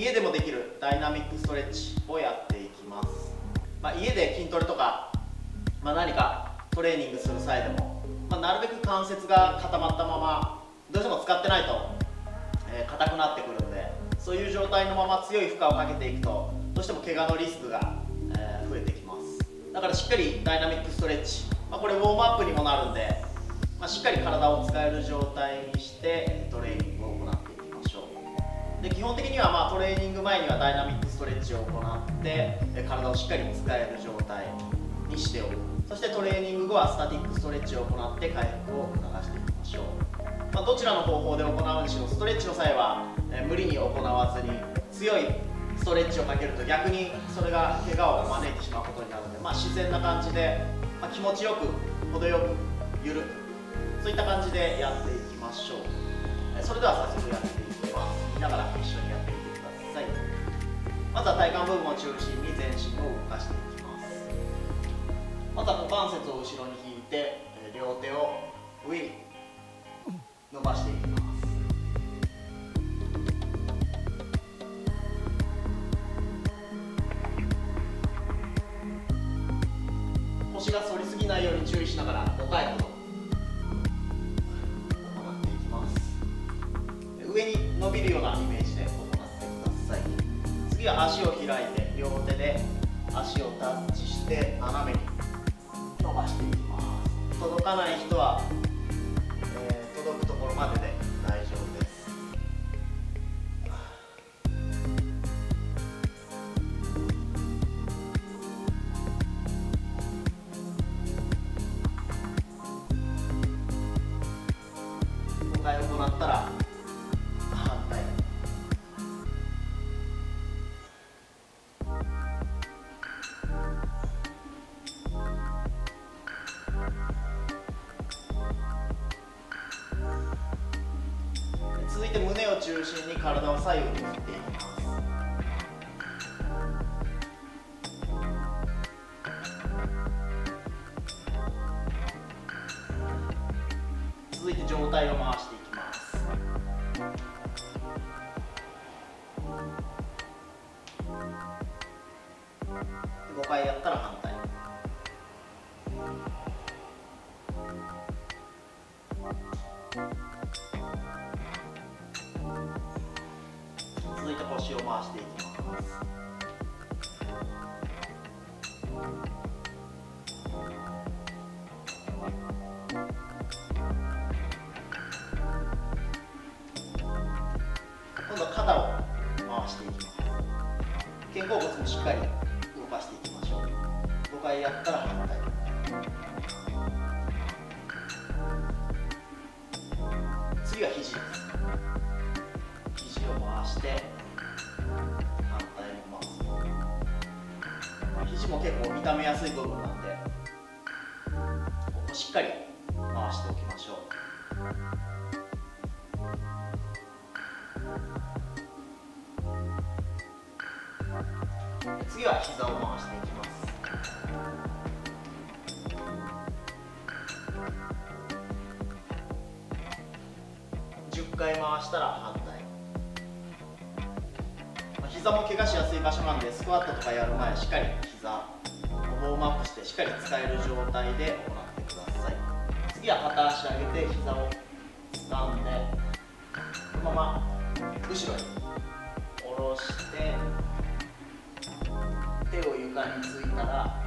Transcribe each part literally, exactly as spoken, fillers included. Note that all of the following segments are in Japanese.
家でもできるダイナミックストレッチをやっていきます。まあ、家で筋トレとか、まあ、何かトレーニングする際でも、まあ、なるべく関節が固まったままどうしても使ってないとえー、硬くなってくるんで、そういう状態のまま強い負荷をかけていくとどうしても怪我のリスクが、えー、増えてきます。だからしっかりダイナミックストレッチ、まあ、これウォームアップにもなるんで、まあ、しっかり体を使える状態にしてトレーニングを行っていきましょう。で基本的にはまあトレーニング前にはダイナミックストレッチを行って体をしっかり使える状態にしておく。そしてトレーニング後はスタティックストレッチを行って回復を促していきましょう。まあ、どちらの方法で行うにしろ、ストレッチの際は、えー、無理に行わずに強いストレッチをかけると逆にそれが怪我を招いてしまうことになるので、まあ、自然な感じで、まあ、気持ちよく程よく緩く、そういった感じでやっていきましょう。えー、それでは早速やっていきます。見ながら一緒にやっていってください。まずは体幹部分を中心に全身を動かしていきます。まずは股関節を後ろに引いて、えー、両手を上に伸ばしていきます。腰が反りすぎないように注意しながらごかいほど行っていきます。上に伸びるようなイメージで行ってください。次は足を開いて両手で足をタッチして斜めに伸ばしていきます。届かない人は届くところまでで大丈夫です。ごかい行ったら反対。続いて胸を中心に体を左右に振っていきます。続いて上体を回していきます。ごかいやったら反対。続いて腰を回していきます。今度は肩を回していきます。肩甲骨もしっかり動かしていきましょう。ごかいやったら反対。次は肘です。肘を回して反対も回す。肘も結構痛めやすい部分なんで、ここしっかり回しておきましょう。次は膝を回していきます。じゅっかい回したら反対。膝も怪我しやすい場所なんで、スクワットとかやる前しっかり膝ウォームアップしてしっかり使える状態で行ってください。次は片足上げて膝を掴んで、このまま後ろに下ろして手を床についたら、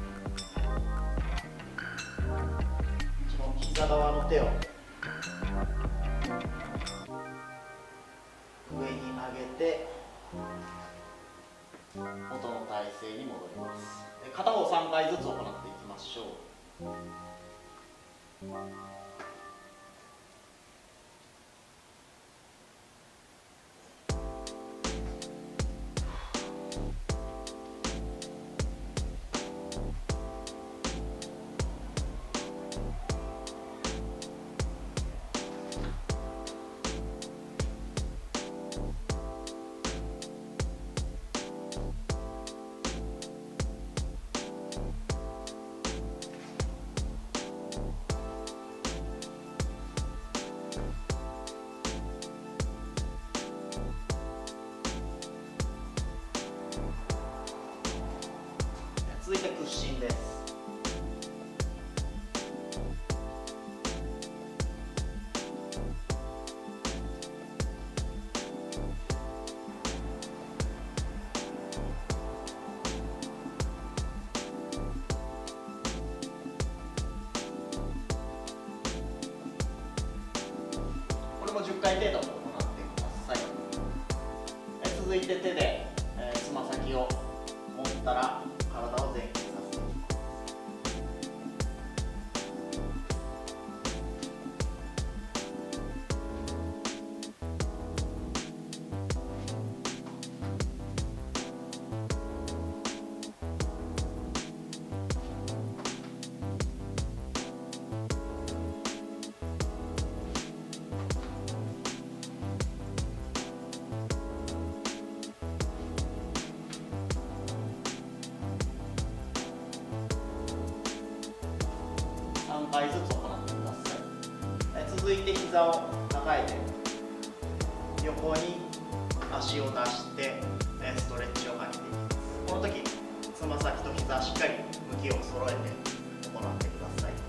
この膝側の手を上に上げて元の体勢に戻ります。片方さんかいずつ行っていきましょう。 かい程度行ってください。え続いて手でつま先を持ったら体を前傾させていきます。さんかいずつ行ってください。続いて膝を抱えて横に足を出してストレッチをかけていきます。この時つま先と膝しっかり向きを揃えて行ってください。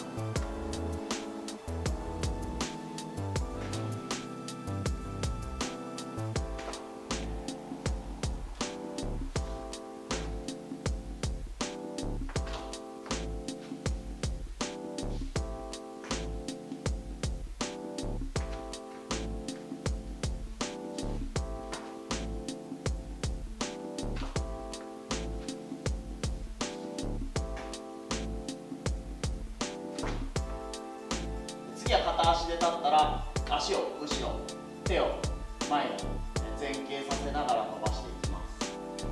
次は片足で立ったら足を後ろ、手を前に前傾させながら伸ばしていきます。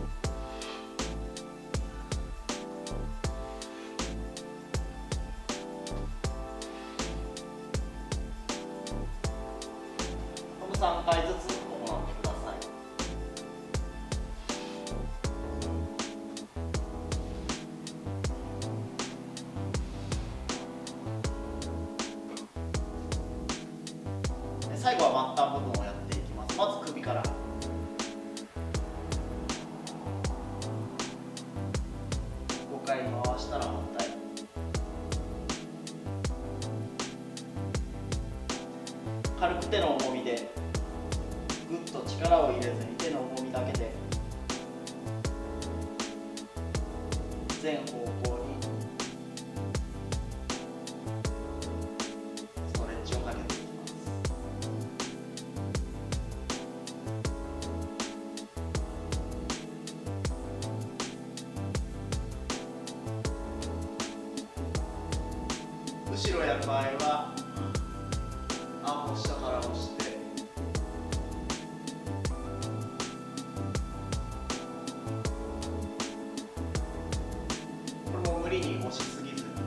このさんかいずつ行ってください。最後は末端部分をやっていきます。まず首からごかい回したら反対、軽く手の重みでぐっと力を入れずに手の重みだけで全方向にストレッチをかけていきます。後ろやる場合は顎を下から押して、これも無理に押しすぎずに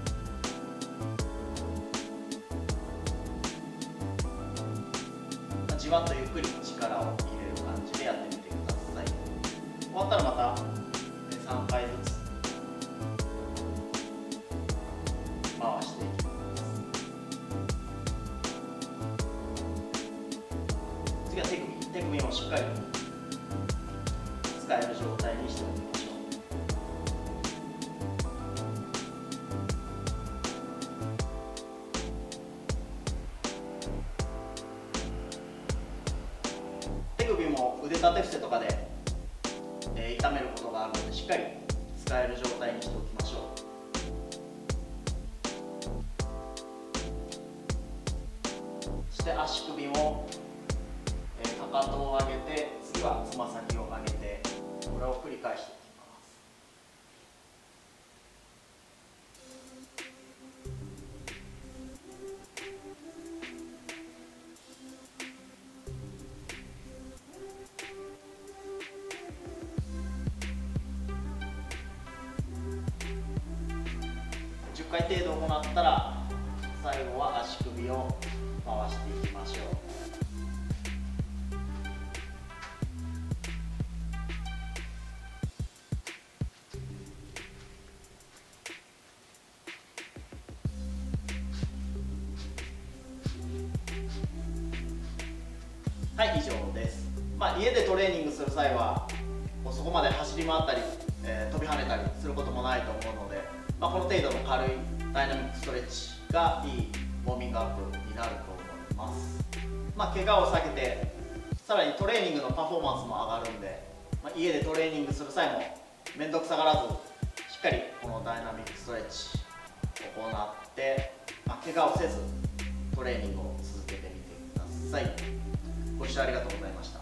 じわっとゆっくり力を入れる感じでやってみてください。終わったらまたさんかいずつ回していきます。次は手首、手首もしっかり使える状態にしておきましょう。手首も腕立て伏せとかで、えー、痛めることがあるのでしっかり使える状態にしておきましょう。そして足首も、えー、かかとを上げて次はつま先を上げてこれを繰り返していきます。じゅっかい程度行ったら最後は足首を回していきましょう。はい、以上です。まあ、家でトレーニングする際はもうそこまで走り回ったり、えー、飛び跳ねたりすることもないと思うので、まあ、この程度の軽いダイナミックストレッチがいいウォーミングアップになると思います。まあ、怪我を避けてさらにトレーニングのパフォーマンスも上がるんで、まあ、家でトレーニングする際も面倒くさがらずしっかりこのダイナミックストレッチを行って、まあ、怪我をせずトレーニングを続けてみてください。ご視聴ありがとうございました。